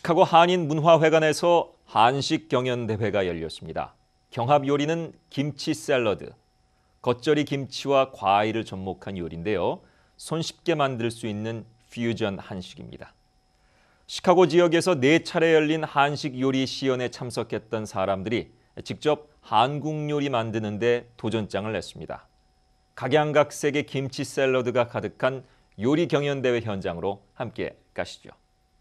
시카고 한인문화회관에서 한식 경연대회가 열렸습니다. 경합 요리는 김치 샐러드. 겉절이 김치와 과일을 접목한 요리인데요. 손쉽게 만들 수 있는 퓨전 한식입니다. 시카고 지역에서 4차례 열린 한식 요리 시연에 참석했던 사람들이 직접 한국 요리 만드는 데 도전장을 냈습니다. 각양각색의 김치 샐러드가 가득한 요리 경연대회 현장으로 함께 가시죠.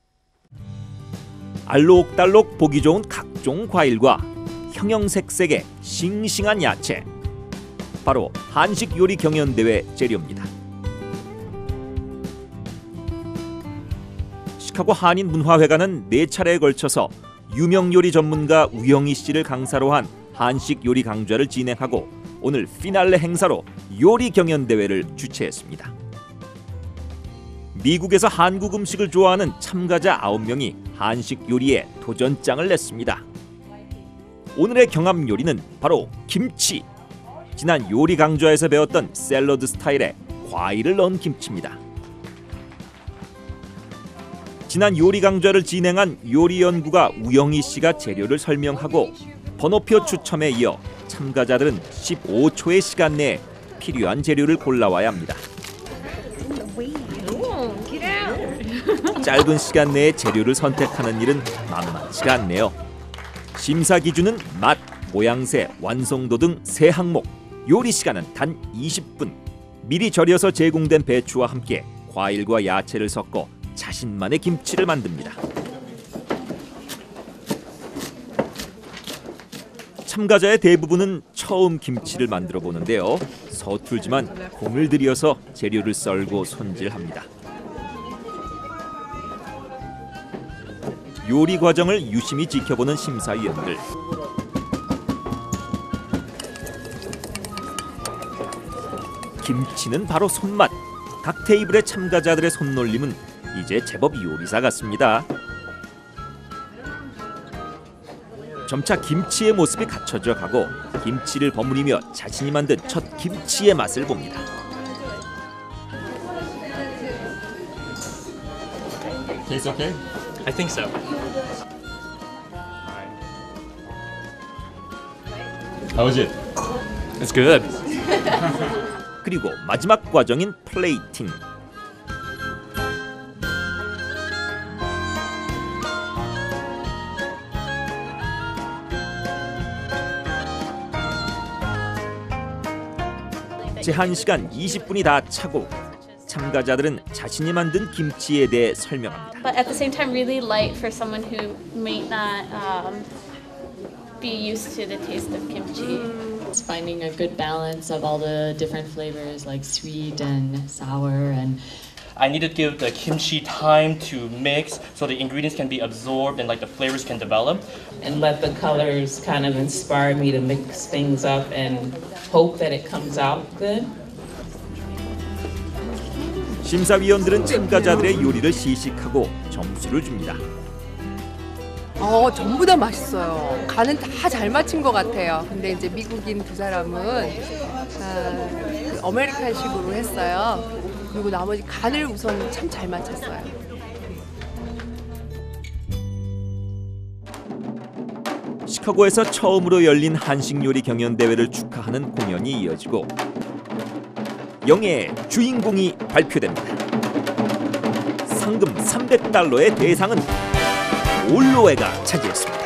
알록달록 보기 좋은 각종 과일과 형형색색의 싱싱한 야채. 바로 한식 요리 경연대회 재료입니다. 시카고 한인문화회관은 4차례에 걸쳐서 유명 요리 전문가 우영희 씨를 강사로 한 한식 요리 강좌를 진행하고 오늘 피날레 행사로 요리 경연대회를 주최했습니다. 미국에서 한국 음식을 좋아하는 참가자 9명이 한식 요리에 도전장을 냈습니다. 오늘의 경합 요리는 바로 김치. 지난 요리 강좌에서 배웠던 샐러드 스타일의 과일을 넣은 김치입니다. 지난 요리 강좌를 진행한 요리연구가 우영희 씨가 재료를 설명하고 번호표 추첨에 이어 참가자들은 15초의 시간 내에 필요한 재료를 골라와야 합니다. 짧은 시간 내에 재료를 선택하는 일은 만만치가 않네요. 심사 기준은 맛, 모양새, 완성도 등 3항목. 요리 시간은 단 20분. 미리 절여서 제공된 배추와 함께 과일과 야채를 섞어 자신만의 김치를 만듭니다. 참가자의 대부분은 처음 김치를 만들어 보는데요. 서툴지만 공을 들여서 재료를 썰고 손질합니다. 요리 과정을 유심히 지켜보는 심사위원들. 김치는 바로 손맛. 각 테이블의 참가자들의 손놀림은 이제 제법 요리사 같습니다. 점차 김치의 모습이 갖춰져 가고 김치를 버무리며 자신이 만든 첫 김치의 맛을 봅니다. Tastes okay? I think so. How is it? It's good. 그리고 마지막 과정인 플레이팅. 제한 시간 20분이 다 차고 참가자들은 자신이 만든 김치에 대해 설명합니다. But at the same time, really light for someone who may not be used to the taste of kimchi. It's finding a good balance of all the different flavors like sweet and sour and I need to give the kimchi time to mix so the ingredients can be absorbed and like the flavors can develop. And let the colors kind of inspire me to mix things up and hope that it comes out good. 심사위원들은 참가자들의 요리를 시식하고 점수를 줍니다. 전부 다 맛있어요. 간은 다 잘 맞춘 것 같아요. 근데 이제 미국인 2사람은 아메리칸식으로 했어요. 그리고 나머지 간을 우선 참 잘 맞췄어요. 시카고에서 처음으로 열린 한식 요리 경연대회를 축하하는 공연이 이어지고 영예의 주인공이 발표됩니다. 상금 $300의 대상은 올로에가 차지했습니다.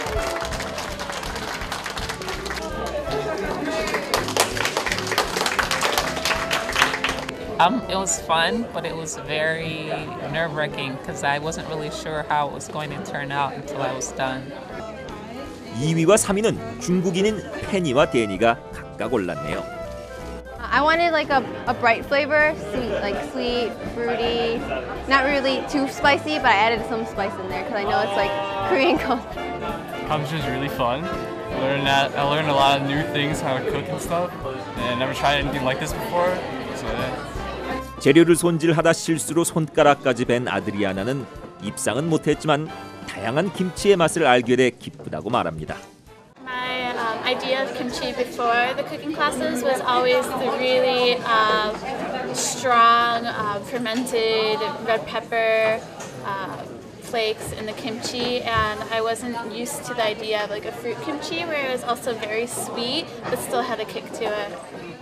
It was fun, but it was very nerve-wracking because I wasn't really sure how it was going to turn out until I was done. 2위와 3위는 중국인인 페니와 데니가 각각 올랐네요. I wanted like a bright flavor, sweet, fruity, not really too spicy, but I added some spice in there because I know it's like Korean culture. Competition is really fun. I learned a lot of new things, how to cook and stuff. And I never tried anything like this before. So yeah. 재료를 손질하다 실수로 손가락까지 벤 아드리아나는 입상은 못했지만 다양한 김치의 맛을 알게 돼 기쁘다고 말합니다. My idea of kimchi before the cooking classes was always the really strong fermented red pepper flakes in the kimchi, and I wasn't used to the idea of like a fruit kimchi where it was also very sweet but still had a kick to it.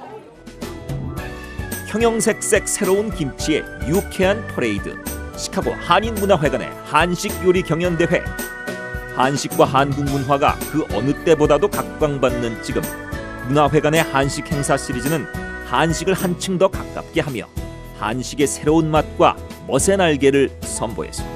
형형색색 새로운 김치의 유쾌한 퍼레이드. 시카고 한인문화회관의 한식 요리 경연대회. 한식과 한국 문화가 그 어느 때보다도 각광받는 지금 문화회관의 한식 행사 시리즈는 한식을 한층 더 가깝게 하며 한식의 새로운 맛과 멋의 날개를 선보였습니다.